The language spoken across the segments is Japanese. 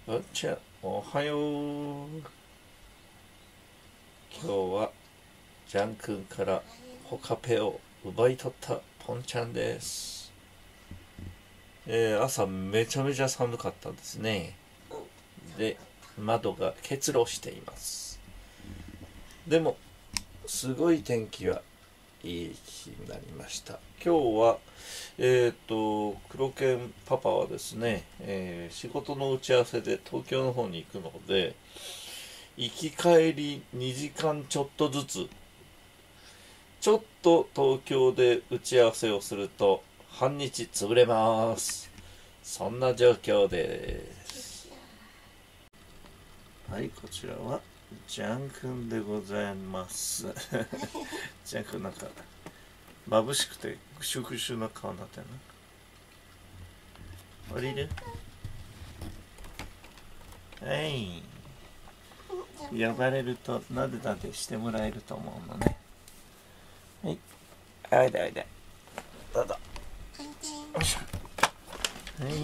じゃあおはよう。今日はジャン君からホカペを奪い取ったポンちゃんです。朝めちゃめちゃ寒かったですね。で、窓が結露しています。でもすごい天気はいい日になりました。今日は黒犬パパはですね、仕事の打ち合わせで東京の方に行くので、行き帰り2時間ちょっとずつ、ちょっと東京で打ち合わせをすると半日潰れます。そんな状況です。はい、こちらはジャン君でございます。ジャン君なんか眩しくてぐしゅぐしゅな顔になってるな。降りる？はい。呼ばれるとなでなでしてもらえると思うのね。はい。おいでおいで。どうぞ。よいしょ。はい。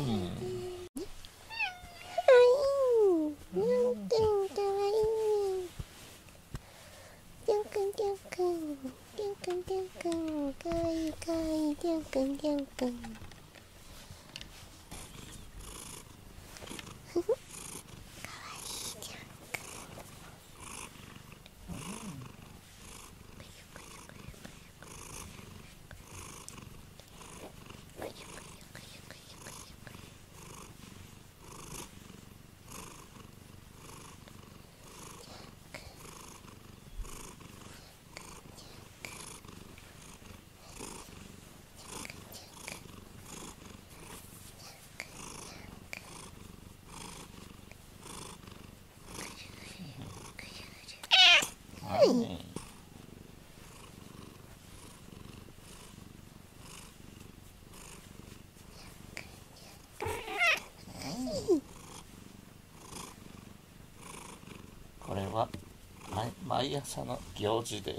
これは毎朝の行事です。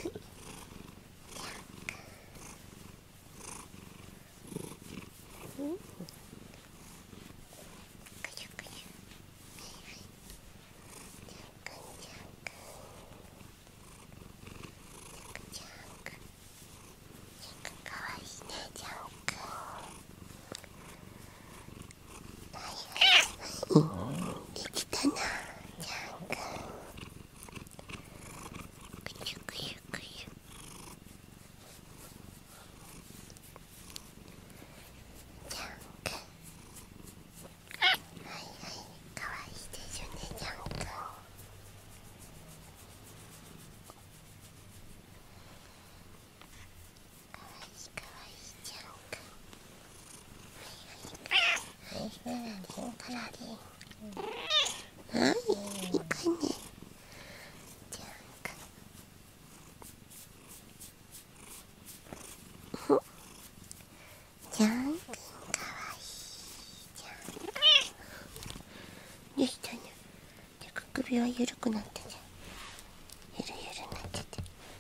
ジャン君かわいいじゃん。どうしたの？首は緩くなったじゃん。ゆるゆるなっちゃって。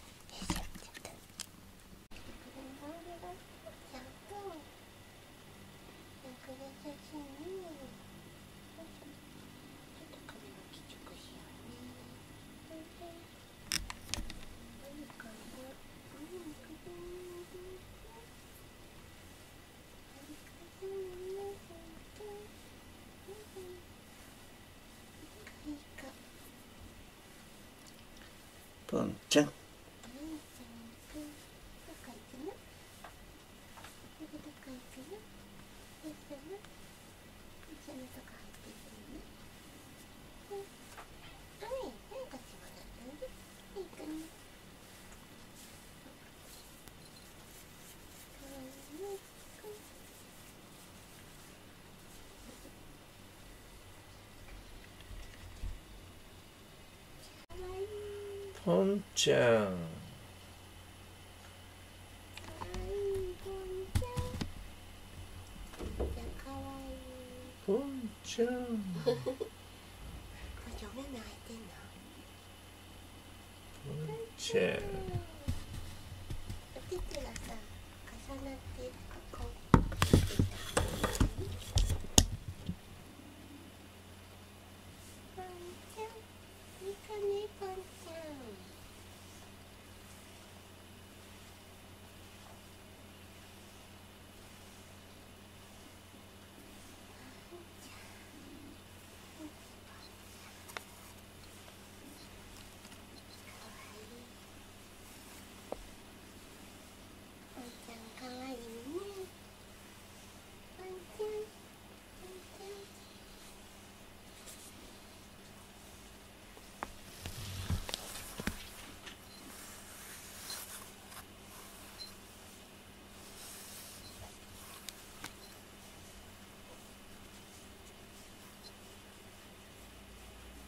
ポンちゃん。ポンちゃん。ポンちゃん。ポンちゃん。 お手手がさ、重なってる。こう。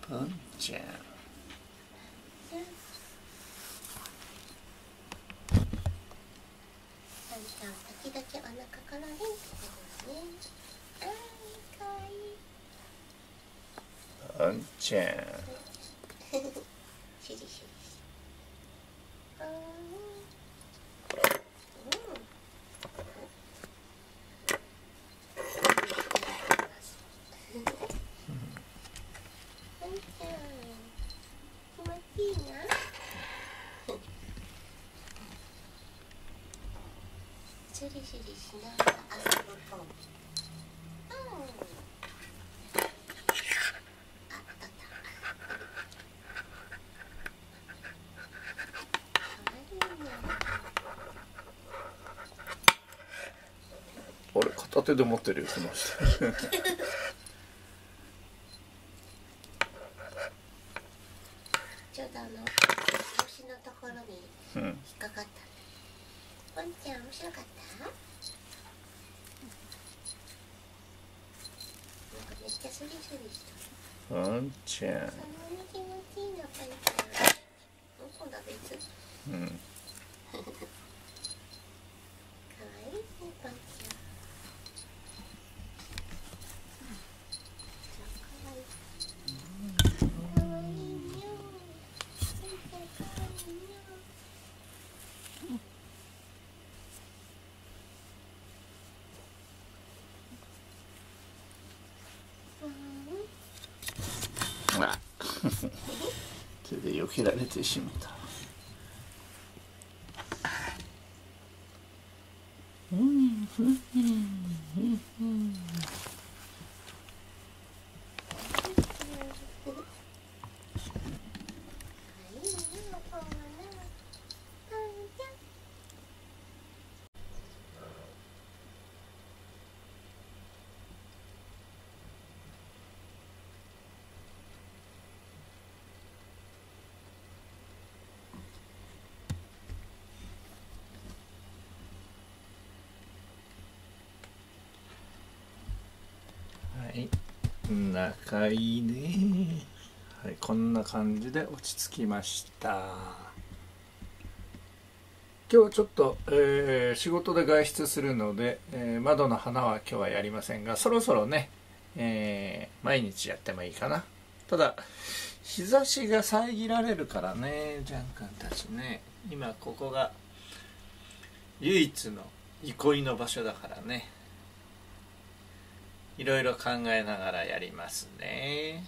ポンちゃん。 時々お腹からね、出てるね。あー、かわいい。 ポンちゃん。 シリシリ。シリシリしながら遊ぶ方。 あれ片手で持ってるよこの人。 ちょうど腰のところに引っかかった。ポンちゃん面白かった？なんかめっちゃスリスリした。 ポンちゃん。 そんなに気持ちいいな、ポンちゃん。今度は別。かわいいね、ポンちゃん。かわいい。かわいいにょ。ポンちゃんかわいいにょ。 あ手で避けられてしまった。はい、仲いいね。はい、こんな感じで落ち着きました。今日はちょっと、仕事で外出するので、窓の花は今日はやりませんが、そろそろね、毎日やってもいいかな。ただ日差しが遮られるからね、ジャン君たちね。今ここが唯一の憩いの場所だからね、いろいろ考えながらやりますね。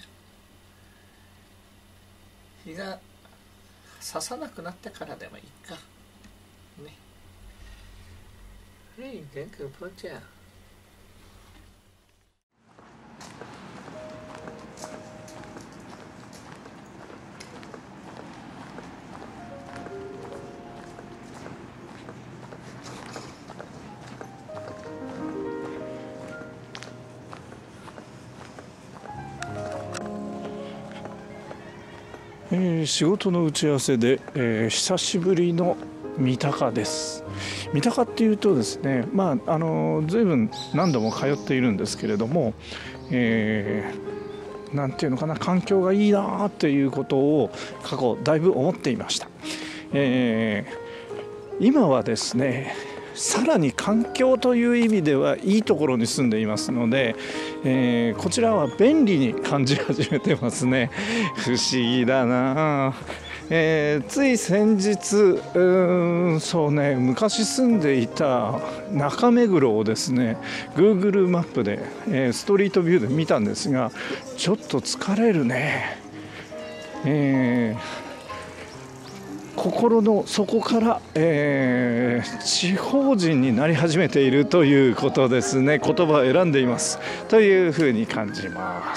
日が差さなくなってからでもいいかね。はい、ジャン君、ポンちゃん。仕事の打ち合わせで、久しぶりの三鷹です。三鷹っていうとですね、随分何度も通っているんですけれども、なんていうのかな、環境がいいなっていうことを過去だいぶ思っていました。今はですね、さらに環境という意味ではいいところに住んでいますので、こちらは便利に感じ始めてますね。不思議だな。つい先日、そうね、昔住んでいた中目黒をですね Google マップで、ストリートビューで見たんですが、ちょっと疲れるね。心の底から、地方人になり始めているということですね。言葉を選んでいますというふうに感じます。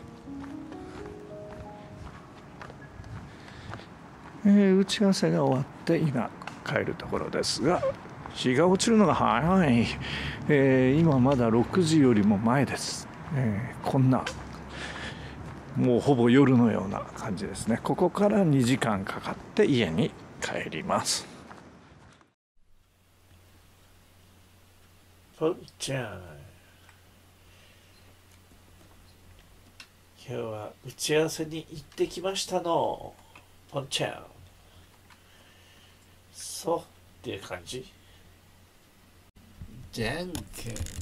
打ち合わせが終わって今帰るところですが、日が落ちるのが早い。今まだ6時よりも前です。こんなもうほぼ夜のような感じですね。ここから2時間かかって家に帰ります。ポンちゃん、 今日は打ち合わせに行ってきましたの、ポンちゃん。そうっていう感じ。じゃんけん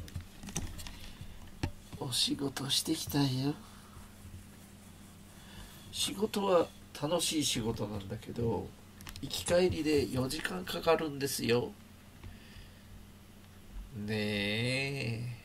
お仕事してきたよ。仕事は楽しい仕事なんだけど、行き帰りで4時間かかるんですよ。ねえ。